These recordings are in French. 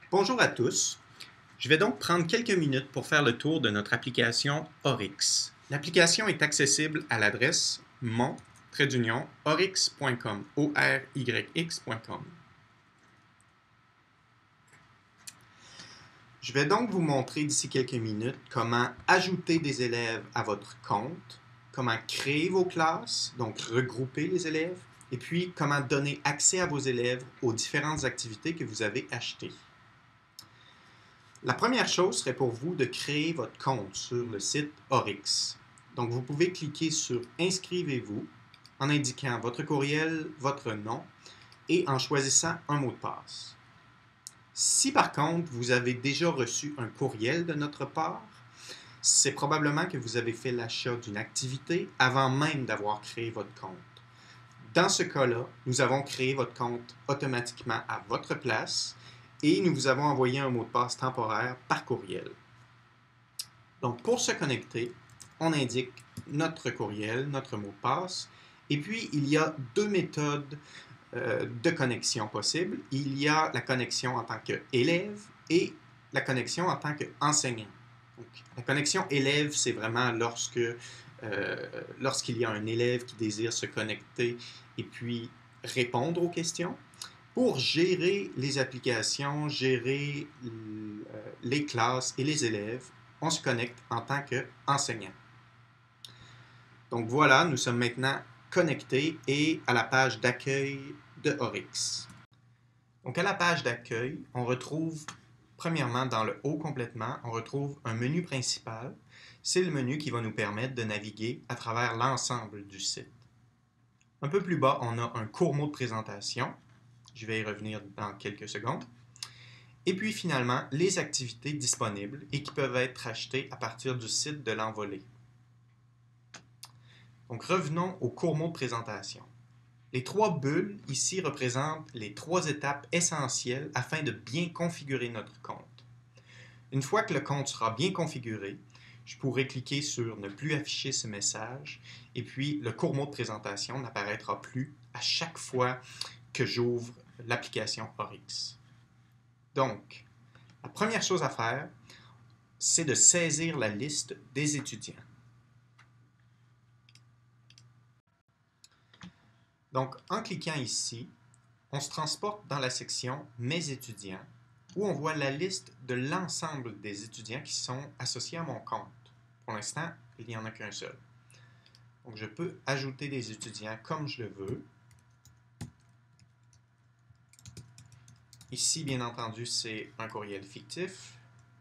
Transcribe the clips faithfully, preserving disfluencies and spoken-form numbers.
Bonjour à tous. Je vais donc prendre quelques minutes pour faire le tour de notre application Oryx. L'application est accessible à l'adresse mon-oryx point com, O R Y X point com. Je vais donc vous montrer d'ici quelques minutes comment ajouter des élèves à votre compte, comment créer vos classes, donc regrouper les élèves, et puis comment donner accès à vos élèves aux différentes activités que vous avez achetées. La première chose serait pour vous de créer votre compte sur le site Oryx. Donc, vous pouvez cliquer sur « Inscrivez-vous » en indiquant votre courriel, votre nom et en choisissant un mot de passe. Si par contre, vous avez déjà reçu un courriel de notre part, c'est probablement que vous avez fait l'achat d'une activité avant même d'avoir créé votre compte. Dans ce cas-là, nous avons créé votre compte automatiquement à votre place et nous vous avons envoyé un mot de passe temporaire par courriel. Donc, pour se connecter, on indique notre courriel, notre mot de passe, et puis il y a deux méthodes euh, de connexion possibles. Il y a la connexion en tant qu'élève et la connexion en tant qu'enseignant. Donc, la connexion élève, c'est vraiment lorsque euh, lorsqu'il y a un élève qui désire se connecter et puis répondre aux questions. Pour gérer les applications, gérer les classes et les élèves, on se connecte en tant qu'enseignant. Donc voilà, nous sommes maintenant connectés et à la page d'accueil de Oryx. Donc à la page d'accueil, on retrouve premièrement dans le haut complètement, on retrouve un menu principal. C'est le menu qui va nous permettre de naviguer à travers l'ensemble du site. Un peu plus bas, on a un court mot de présentation. Je vais y revenir dans quelques secondes. Et puis finalement, les activités disponibles et qui peuvent être achetées à partir du site de l'Envolée. Donc revenons au court mot de présentation. Les trois bulles ici représentent les trois étapes essentielles afin de bien configurer notre compte. Une fois que le compte sera bien configuré, je pourrai cliquer sur « Ne plus afficher ce message » et puis le court mot de présentation n'apparaîtra plus à chaque fois que j'ouvre l'application Oryx. Donc, la première chose à faire, c'est de saisir la liste des étudiants. Donc, en cliquant ici, on se transporte dans la section « Mes étudiants » où on voit la liste de l'ensemble des étudiants qui sont associés à mon compte. Pour l'instant, il n'y en a qu'un seul. Donc, je peux ajouter des étudiants comme je le veux. Ici, bien entendu, c'est un courriel fictif.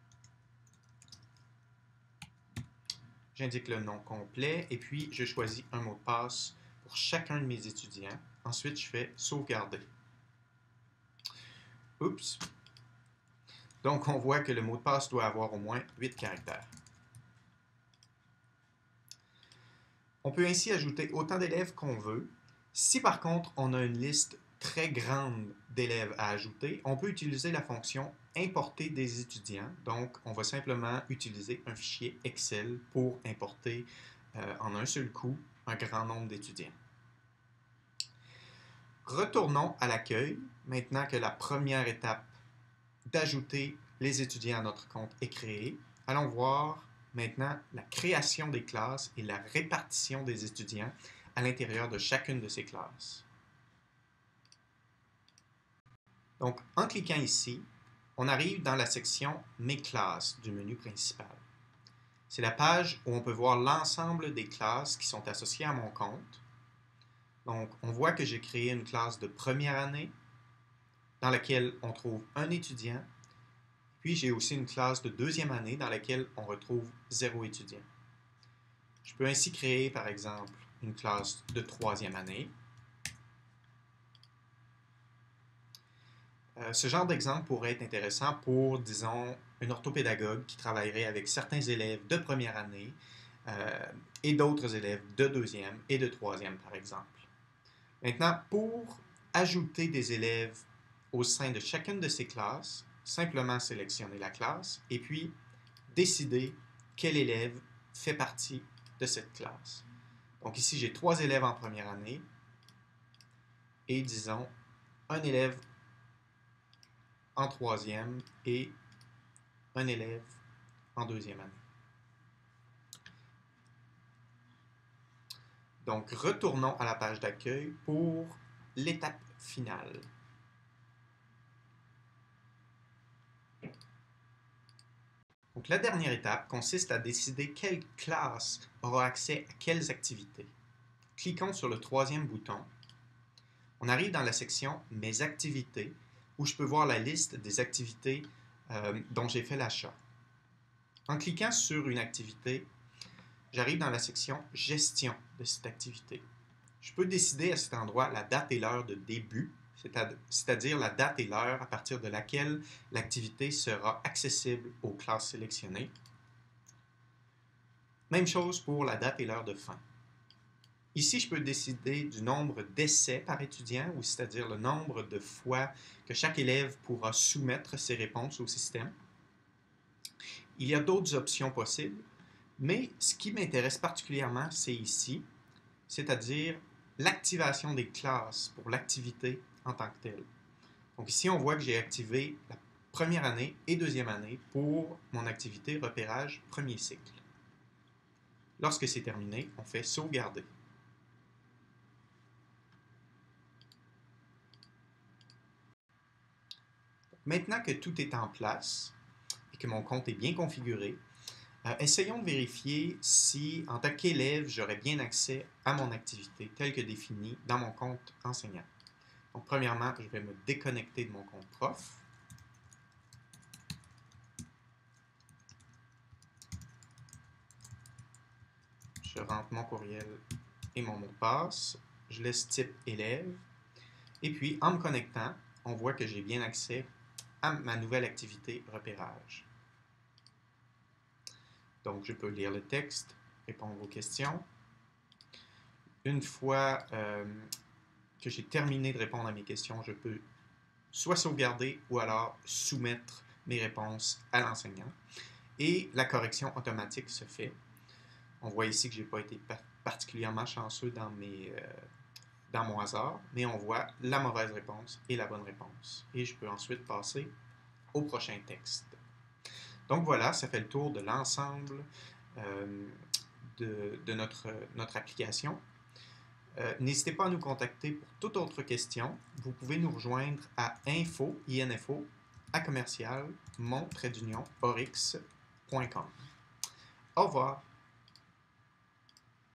J'indique le nom complet et puis je choisis un mot de passe pour chacun de mes étudiants. Ensuite, je fais sauvegarder. Oups! Donc, on voit que le mot de passe doit avoir au moins huit caractères. On peut ainsi ajouter autant d'élèves qu'on veut. Si par contre, on a une liste très grande d'élèves à ajouter, on peut utiliser la fonction « Importer des étudiants ». Donc, on va simplement utiliser un fichier Excel pour importer euh, en un seul coup un grand nombre d'étudiants. Retournons à l'accueil, maintenant que la première étape d'ajouter les étudiants à notre compte est créée. Allons voir maintenant la création des classes et la répartition des étudiants à l'intérieur de chacune de ces classes. Donc, en cliquant ici, on arrive dans la section « Mes classes » du menu principal. C'est la page où on peut voir l'ensemble des classes qui sont associées à mon compte. Donc, on voit que j'ai créé une classe de première année dans laquelle on trouve un étudiant. Puis, j'ai aussi une classe de deuxième année dans laquelle on retrouve zéro étudiant. Je peux ainsi créer, par exemple, une classe de troisième année. Euh, ce genre d'exemple pourrait être intéressant pour, disons, une orthopédagogue qui travaillerait avec certains élèves de première année euh, et d'autres élèves de deuxième et de troisième, par exemple. Maintenant, pour ajouter des élèves au sein de chacune de ces classes, simplement sélectionner la classe et puis décider quel élève fait partie de cette classe. Donc ici, j'ai trois élèves en première année et disons un élève en troisième et un élève en deuxième année. Donc, retournons à la page d'accueil pour l'étape finale. Donc, la dernière étape consiste à décider quelle classe aura accès à quelles activités. Cliquons sur le troisième bouton. On arrive dans la section « Mes activités » où je peux voir la liste des activités euh, dont j'ai fait l'achat. En cliquant sur une activité, j'arrive dans la section « Gestion » de cette activité. Je peux décider à cet endroit la date et l'heure de début, c'est-à-dire la date et l'heure à partir de laquelle l'activité sera accessible aux classes sélectionnées. Même chose pour la date et l'heure de fin. Ici, je peux décider du nombre d'essais par étudiant, ou c'est-à-dire le nombre de fois que chaque élève pourra soumettre ses réponses au système. Il y a d'autres options possibles, mais ce qui m'intéresse particulièrement, c'est ici, c'est-à-dire l'activation des classes pour l'activité en tant que telle. Donc ici, on voit que j'ai activé la première année et deuxième année pour mon activité repérage premier cycle. Lorsque c'est terminé, on fait sauvegarder. Maintenant que tout est en place et que mon compte est bien configuré, euh, essayons de vérifier si, en tant qu'élève, j'aurai bien accès à mon activité telle que définie dans mon compte enseignant. Donc, premièrement, je vais me déconnecter de mon compte prof. Je rentre mon courriel et mon mot de passe. Je laisse type élève. Et puis, en me connectant, on voit que j'ai bien accès à ma nouvelle activité repérage. Donc, je peux lire le texte, répondre aux questions. Une fois euh, que j'ai terminé de répondre à mes questions, je peux soit sauvegarder ou alors soumettre mes réponses à l'enseignant. Et la correction automatique se fait. On voit ici que je n'ai pas été particulièrement chanceux dans, mes, euh, dans mon hasard, mais on voit la mauvaise réponse et la bonne réponse. Et je peux ensuite passer au prochain texte. Donc voilà, ça fait le tour de l'ensemble euh, de, de notre, notre application. Euh, N'hésitez pas à nous contacter pour toute autre question. Vous pouvez nous rejoindre à info, info, à commercial, mon trait d'union, orix point com. Au revoir.